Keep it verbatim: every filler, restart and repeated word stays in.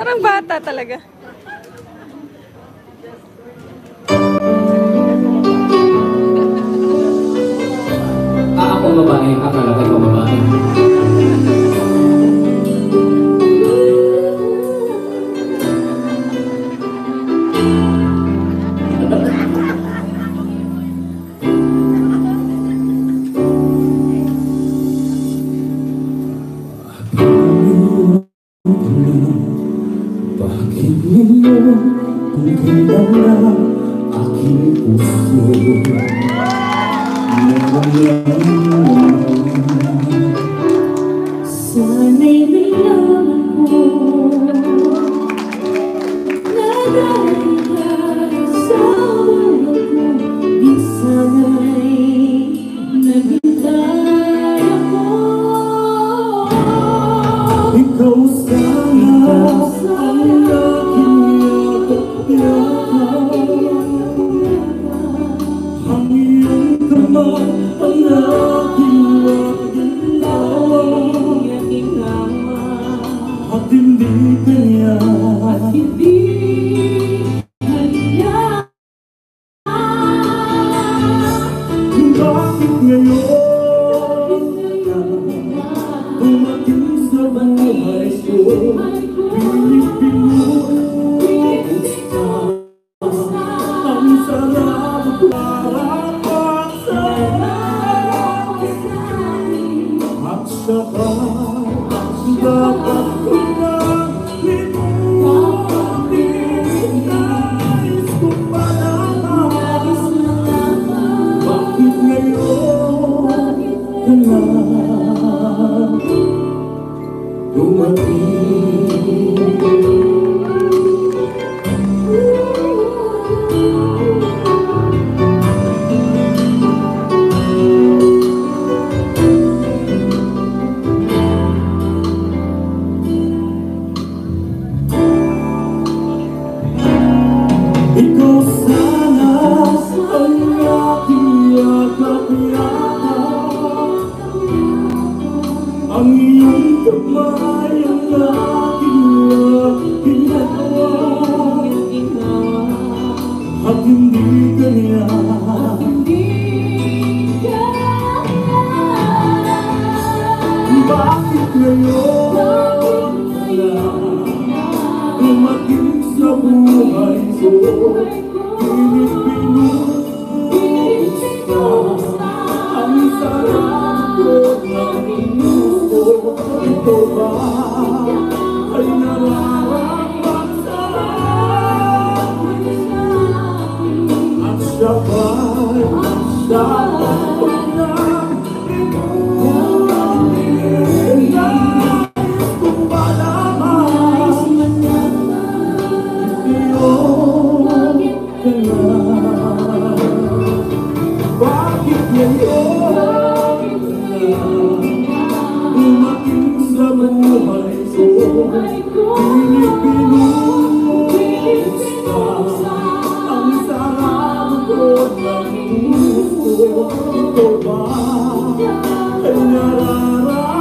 Parang bata talaga. Ah, ako babae. Akala ko babae. Bakit ngayon kung kailan na aking puso sana'y nalaman ko na dahil ka sa mundo ko, di sana'y naghintay ako. Ikaw sana ang aking yakap-yakap, ang iyong kamay ang aking at hindi kanya, At hindi kanya. bakit ngayon dumating sa buhay ko, pinipinumusta ang sarap para sa at saka dapat ko na limutin. Nais kong malaman bakit ngayon ka na dumating. Ikaw sana ang aking yakap-yakap, ang iyong kamay ang aking ginawa, at hindi kanya. Bakit ngayon dumating sa buhay ko, pinipinumusta ang sarap ko ng puso. Ito ba ay nararapat sa akin? At siya ba'y dapat ko na limutin? Nais kong malaman bakit ngayon dumating sa buhay ko, pinipinumusta ang sarap ko ng puso. Ito ba ay nararapat